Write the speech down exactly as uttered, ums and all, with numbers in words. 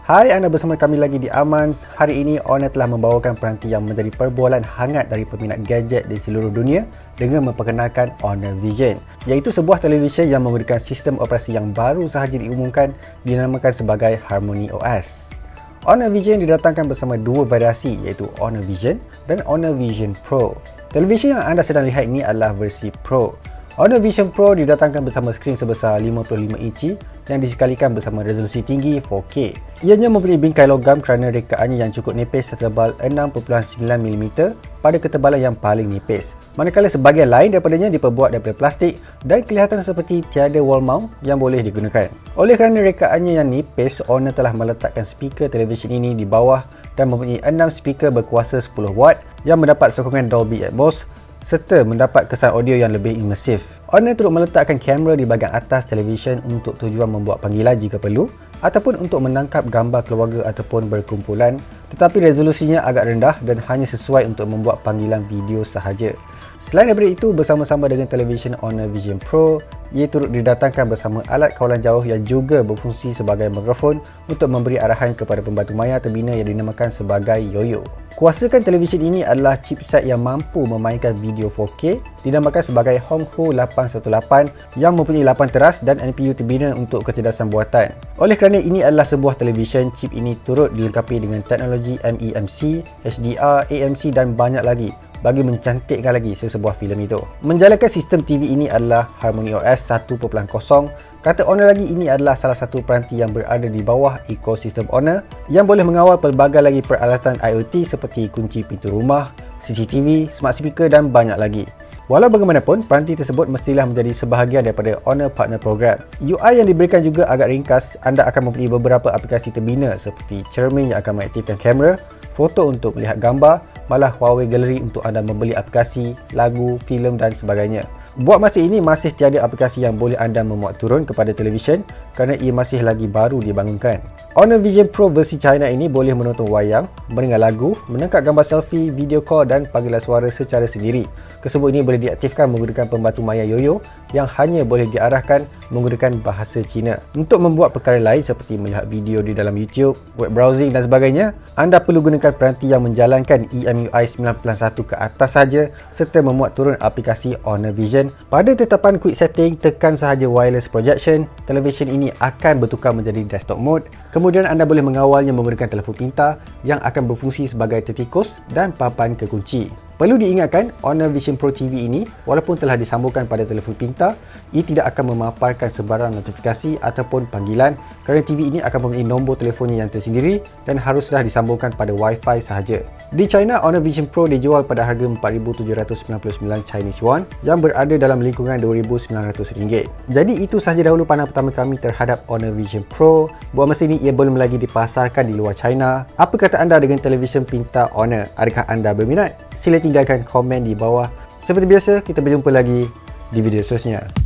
Hai, anda bersama kami lagi di Amans. Hari ini Honor telah membawakan peranti yang menjadi perbualan hangat dari peminat gadget di seluruh dunia dengan memperkenalkan Honor Vision, iaitu sebuah televisyen yang menggunakan sistem operasi yang baru sahaja diumumkan dinamakan sebagai Harmony O S. Honor Vision didatangkan bersama dua variasi iaitu Honor Vision dan Honor Vision Pro. Televisyen yang anda sedang lihat ini adalah versi Pro. Honor Vision Pro didatangkan bersama skrin sebesar lima puluh lima inci yang disekalikan bersama resolusi tinggi four K. Ianya mempunyai bingkai logam kerana rekaannya yang cukup nipis setebal enam perpuluhan sembilan milimeter pada ketebalan yang paling nipis. Manakala sebahagian lain daripadanya diperbuat daripada plastik dan kelihatan seperti tiada wall mount yang boleh digunakan. Oleh kerana rekaannya yang nipis, Honor telah meletakkan speaker televisyen ini di bawah dan mempunyai enam speaker berkuasa sepuluh watt yang mendapat sokongan Dolby Atmos serta mendapat kesan audio yang lebih imersif. Honor turut meletakkan kamera di bahagian atas televisyen untuk tujuan membuat panggilan jika perlu ataupun untuk menangkap gambar keluarga ataupun berkumpulan, tetapi resolusinya agak rendah dan hanya sesuai untuk membuat panggilan video sahaja. Selain daripada itu, bersama-sama dengan televisyen Honor Vision Pro, ia turut didatangkan bersama alat kawalan jauh yang juga berfungsi sebagai mikrofon untuk memberi arahan kepada pembantu maya terbina yang dinamakan sebagai Yoyo. Kuasakan televisyen ini adalah chipset yang mampu memainkan video four K dinamakan sebagai Honghu lapan satu lapan yang mempunyai lapan teras dan N P U terbina untuk kecerdasan buatan. Oleh kerana ini adalah sebuah televisyen, chip ini turut dilengkapi dengan teknologi M E M C, H D R, A M C dan banyak lagi bagi mencantikkan lagi sesebuah filem itu. Menjalankan sistem T V ini adalah Harmony O S one titik kosong. Kata Honor lagi, ini adalah salah satu peranti yang berada di bawah ekosistem Honor yang boleh mengawal pelbagai lagi peralatan I O T seperti kunci pintu rumah, C C T V, smart speaker dan banyak lagi. Walau bagaimanapun, peranti tersebut mestilah menjadi sebahagian daripada Honor Partner Program. U I yang diberikan juga agak ringkas. Anda akan mempunyai beberapa aplikasi terbina seperti cermin yang akan mengaktifkan kamera, foto untuk melihat gambar, malah Huawei Gallery untuk anda membeli aplikasi, lagu, filem dan sebagainya. Buat masa ini masih tiada aplikasi yang boleh anda memuat turun kepada televisyen kerana ia masih lagi baru dibangunkan. Honor Vision Pro versi China ini boleh menonton wayang, mendengar lagu, menangkap gambar selfie, video call dan panggilan suara secara sendiri. Kesemua ini boleh diaktifkan menggunakan pembantu maya Yoyo yang hanya boleh diarahkan menggunakan bahasa Cina. Untuk membuat perkara lain seperti melihat video di dalam YouTube, web browsing dan sebagainya, anda perlu gunakan peranti yang menjalankan E M U I nine plus one ke atas saja serta memuat turun aplikasi Honor Vision. Pada tetapan quick setting, tekan sahaja wireless projection, televisyen ini akan bertukar menjadi desktop mode. Kemudian anda boleh mengawalnya menggunakan telefon pintar yang akan berfungsi sebagai tertikus dan papan kekunci. Perlu diingatkan, Honor Vision Pro T V ini walaupun telah disambungkan pada telefon pintar, ia tidak akan memaparkan sebarang notifikasi ataupun panggilan kerana T V ini akan mempunyai nombor telefonnya yang tersendiri dan haruslah disambungkan pada Wi-Fi sahaja. Di China, Honor Vision Pro dijual pada harga empat ribu tujuh ratus sembilan puluh sembilan Chinese Yuan yang berada dalam lingkungan dua ribu sembilan ratus ringgit. Jadi itu sahaja dahulu pandangan pertama kami terhadap Honor Vision Pro. Buat masa ini ia belum lagi dipasarkan di luar China. Apa kata anda dengan televisyen pintar Honor? Adakah anda berminat? Sila tinggalkan komen di bawah. Seperti biasa, kita berjumpa lagi di video seterusnya.